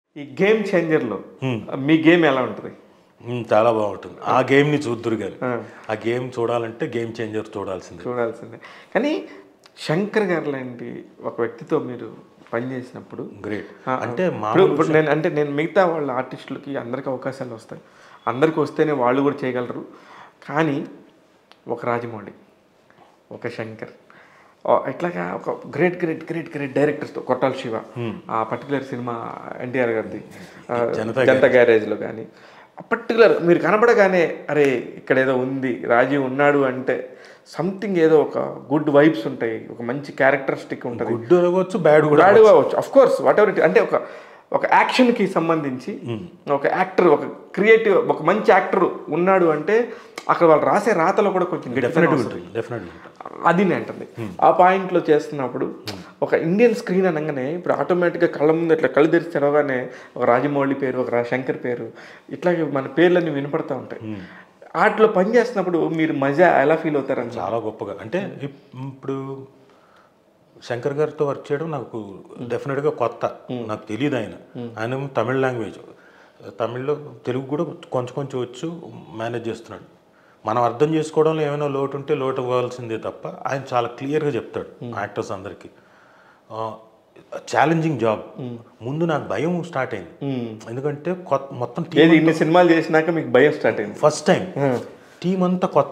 ఈ గేమ్ చేంజర్‌లో మీ గేమ్ ఎలా ఉంటది? చాలా బాగుంటుంది. ఆ గేమ్‌ని చూద్దురు గాని. ఆ గేమ్ చూడాలంటే గేమ్ చేంజర్ చూడాల్సిందే. కానీ శంకర్ గారు లాంటి ఒక వ్యక్తితో మీరు పనిచేసినప్పుడు గ్రేట్. అంటే ఇప్పుడు నేను మిగతా వాళ్ళ ఆర్టిస్టులకి అందరికి అవకాశాలు వస్తాయి. అందరికి వస్తేనే వాళ్ళు కూడా చేయగలరు. కానీ ఒక రాజమౌళి, ఒక శంకర్ ఇట్లాగా ఒక గ్రేట్ డైరెక్టర్స్తో కొట్టాల శివ ఆ పర్టికులర్ సినిమా ఎన్టీఆర్ గారిది జనతా గ్యారేజ్లో కానీ పర్టికులర్ మీరు కనపడగానే అరే ఇక్కడ ఏదో ఉంది రాజీవ్ ఉన్నాడు అంటే సంథింగ్ ఏదో ఒక గుడ్ వైబ్స్ ఉంటాయి, ఒక మంచి క్యారెక్టరిస్టిక్ ఉంటుంది. గుడ్ అవ్వచ్చు, బ్యాడ్ అవ్వచ్చు of course whatever it. అంటే ఒక యాక్షన్కి సంబంధించి ఒక యాక్టర్, ఒక క్రియేటివ్, ఒక మంచి యాక్టర్ ఉన్నాడు అంటే అక్కడ వాళ్ళు రాసే రాతలో కూడా కొంచెం అది అంటుంది. ఆ పాయింట్లో చేస్తున్నప్పుడు ఒక ఇండియన్ స్క్రీన్ అనగానే ఇప్పుడు ఆటోమేటిక్గా కళ్ళ ముందు ఇట్లా కళ్ళు తెరిచి తెరవగానే ఒక రాజమౌళి పేరు, ఒక శంకర్ పేరు, ఇట్లాగే మన పేర్లన్నీ వినపడతా ఉంటాయి. వాటిలో పని చేస్తున్నప్పుడు మీరు మజా ఎలా ఫీల్ అవుతారని? చాలా గొప్పగా. అంటే ఇప్పుడు శంకర్ గారితో వర్క్ చేయడం నాకు డెఫినెట్గా కొత్త, నాకు తెలియదు. ఆయన తమిళ లాంగ్వేజ్, తమిళ్లో తెలుగు కూడా కొంచెం వచ్చు, మేనేజ్ చేస్తున్నాడు. మనం అర్థం చేసుకోవడంలో ఏమైనా లోటు ఉంటే లోటు అవ్వాల్సిందే తప్ప ఆయన చాలా క్లియర్గా చెప్తాడు యాక్టర్స్ అందరికీ. Challenging job. ముందు నాకు భయం స్టార్ట్ అయింది, ఎందుకంటే మొత్తం ఇన్ని సినిమాలు చేసినాక మీకు భయం స్టార్ట్ అయింది. ఫస్ట్ టైం టీం అంతా కొత్త,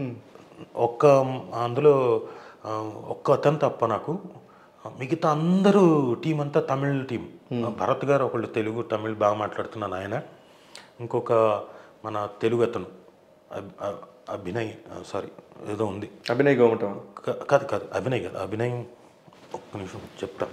అందులో ఒక్క అతను తప్ప నాకు మిగతా అందరూ టీం అంతా తమిళ టీం. భరత్ గారు ఒకళ్ళు తెలుగు తమిళ్ బాగా మాట్లాడుతున్నాను ఆయన, ఇంకొక మన తెలుగు అతను అభినయ్ ఏదో ఉంది, అభినయ్ గోమటం కాదు అభినయ్ కాదు, అభినయ్ ఒక్క నిమిషం చెప్తా.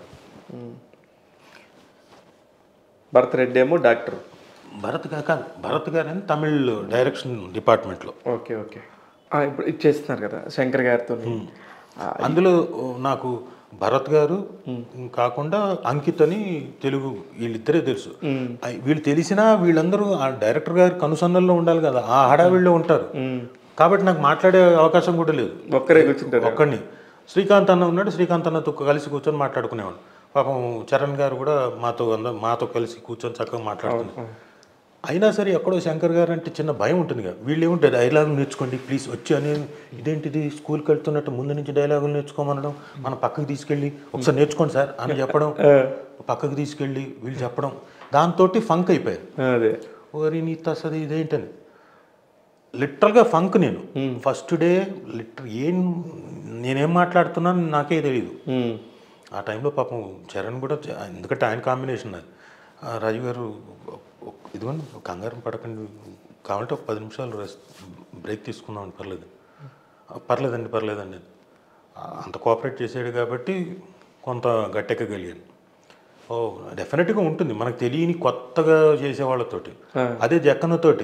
భరత్ రెడ్డి ఏమో డాక్టర్, భరత్ గారు అని తమిళ్ డైరెక్షన్ డిపార్ట్మెంట్లో. ఓకే ఇప్పుడు ఇచ్చేస్తున్నారు కదా శంకర్ గారితో. అందులో నాకు భరత్ గారు కాకుండా అంకిత్ అని తెలుగు, వీళ్ళిద్దరే తెలుసు. వీళ్ళు తెలిసినా వీళ్ళందరూ ఆ డైరెక్టర్ గారి కనుసన్నల్లో ఉండాలి కదా, ఆ హడావిడిలో ఉంటారు. కాబట్టి నాకు మాట్లాడే అవకాశం కూడా లేదు. ఒక్కడిని శ్రీకాంత్ అన్న ఉన్నాడు, శ్రీకాంత్ అన్నతో కలిసి కూర్చొని మాట్లాడుకునేవాడు. పాపం చరణ్ గారు కూడా మాతో కలిసి కూర్చొని చక్కగా మాట్లాడుకున్నారు. అయినా సరే ఎక్కడో శంకర్ గారు అంటే చిన్న భయం ఉంటుంది కదా, వీళ్ళు ఏముంటే డైలాగులు నేర్చుకోండి ప్లీజ్ వచ్చి అని, ఇదేంటిది స్కూల్కి వెళ్తున్నట్టు ముందు నుంచి డైలాగులు నేర్చుకోమనడం, మనం పక్కకు తీసుకెళ్ళి ఒకసారి నేర్చుకోండి సార్ అని చెప్పడం, పక్కకు తీసుకెళ్ళి వీళ్ళు చెప్పడం, దాంతో ఫంక్ అయిపోయారు. అదే ఓరి నీ తసది ఇదేంటని లిటరల్గా ఫంక్. నేను ఫస్ట్ డే నేనేం మాట్లాడుతున్నాను నాకే తెలియదు. ఆ టైంలో పాపం చరణ్ కూడా, ఎందుకంటే ఆయన కాంబినేషన్ అది. రాజు గారు ఇదిగోండి కంగారం పడకండి, కావాలంటే ఒక 10 నిమిషాలు బ్రేక్ తీసుకుందామని, పర్లేదండి అంత కోఆపరేట్ చేసాడు కాబట్టి కొంత గట్టెక్కగలిగాను. డెఫినెట్గా ఉంటుంది మనకు తెలియని కొత్తగా చేసే వాళ్ళతోటి. అదే జక్కన్నతోటి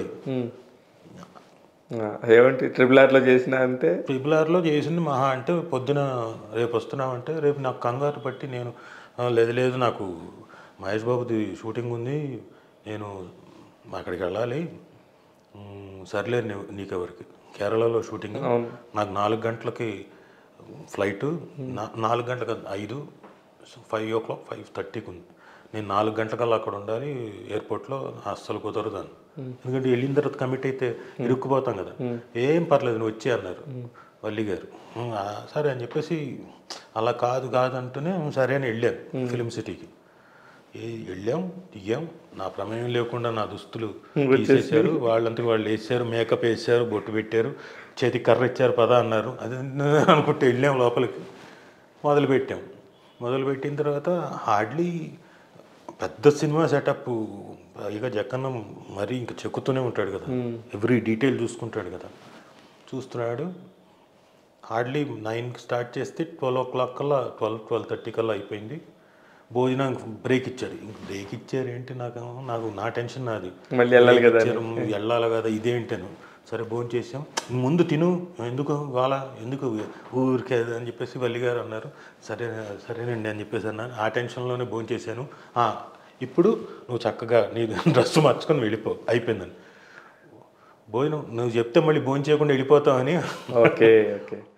ఏమంటే RRRలో చేసిన అంతే, RRRలో చేసింది మహా అంటే పొద్దున రేపు వస్తున్నామంటే, రేపు నాకు కంగారు పట్టి నేను లేదు నాకు మహేష్ బాబుది షూటింగ్ ఉంది, నేను అక్కడికి వెళ్ళాలి, సర్లే నీకెవరికి, కేరళలో షూటింగ్, నాకు 4 గంటలకి ఫ్లైటు, 4 గంటలకు 5 o'clock 5:30కి ఉంది, నేను 4 గంటలకల్లా అక్కడ ఉండాలి ఎయిర్పోర్ట్లో, అస్సలు కుదరదాను. ఎందుకంటే వెళ్ళిన తర్వాత కమిట్ అయితే ఇరుక్కుపోతాం కదా, ఏం పర్లేదు నువ్వు వచ్చి అన్నారు వల్లి గారు. సరే అని చెప్పేసి అలా కాదు అంటూనే సరే అని వెళ్ళాను ఫిలిం సిటీకి. వెళ్ళాం, దిగాం, నా ప్రమేయం లేకుండా నా దుస్తులు తీసేశారు, వాళ్ళంతా వాళ్ళు వేసారు, మేకప్ వేసారు, బొట్టు పెట్టారు, చేతికి కర్ర ఇచ్చారు, పద అన్నారు. అది అనుకుంటే వెళ్ళాం లోపలికి, మొదలుపెట్టిన తర్వాత హార్డ్లీ పెద్ద సినిమా సెటప్. ఇక జక్కన్న మరీ ఇంకా చెక్కుతూనే ఉంటాడు కదా, ఎవ్రీ డీటెయిల్ చూసుకుంటాడు కదా, చూస్తున్నాడు. హార్డ్లీ 9కి స్టార్ట్ చేస్తే 12 o'clock కల్లా 12:30 కల్లా అయిపోయింది. భోజనం బ్రేక్ ఇచ్చారు ఏంటి, నాకు నా టెన్షన్ నాది, మళ్ళీ వెళ్ళాలి కదా ఇదేంటను. సరే భోజనం చేసాం, ముందు తిను, ఎందుకు ఊరికే అని చెప్పేసి వల్లి గారు అన్నారు. సరేనండి అని చెప్పేసి అన్నాను. ఆ టెన్షన్లోనే భోజనం చేశాను. ఇప్పుడు నువ్వు చక్కగా నీ డ్రెస్ మార్చుకొని వెళ్ళిపో, అయిపోయిందని. భోజనం నువ్వు చెప్తే మళ్ళీ భోజనం చేయకుండా వెళ్ళిపోతావని. ఓకే